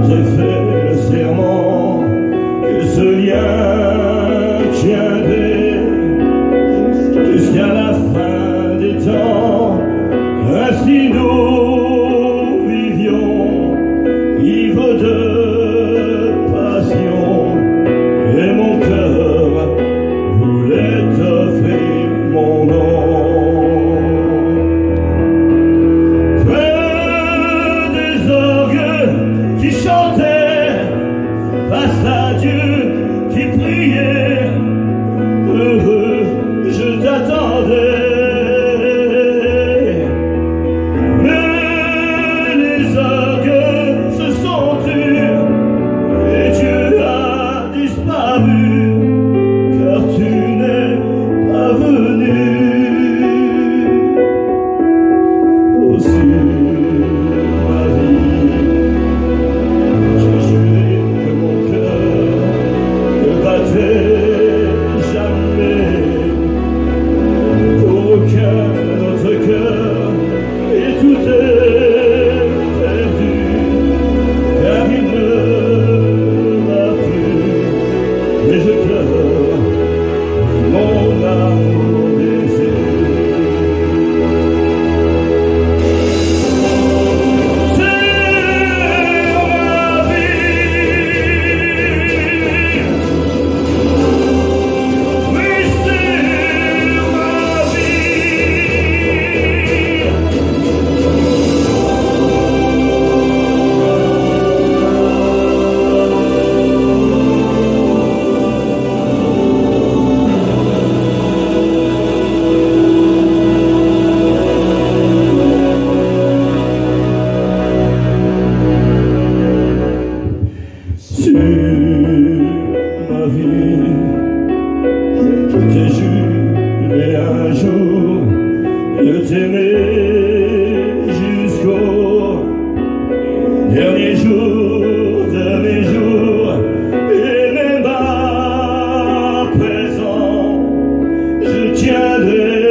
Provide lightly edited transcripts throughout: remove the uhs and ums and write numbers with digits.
t'ai fait le serment que ce lien tiendrait jusqu'à la fin des temps. Ainsi nous vivions, ivres de passion, et mon cœur voulait t'offrir mon nom. Qui chantait face à Dieu, qui priait, heureux, je t'attendais. Mais les orgues se sont tus et Dieu a disparu, car tu n'es pas venu. Aussi ma vie, jamais pour aucun autre cœur, et tout est perdu, car il ne va plus, mais je pleure mon amour brisé. Sur ma vie, je t'ai juré un jour de t'aimer jusqu'au dernier jour de mes jours, et même à présent je tiendrai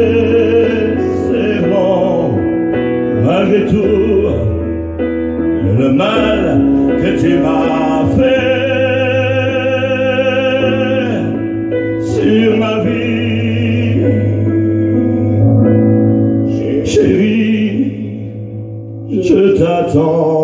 serment, malgré tout le mal que tu m'as fait sur ma vie. Chérie, je t'attends.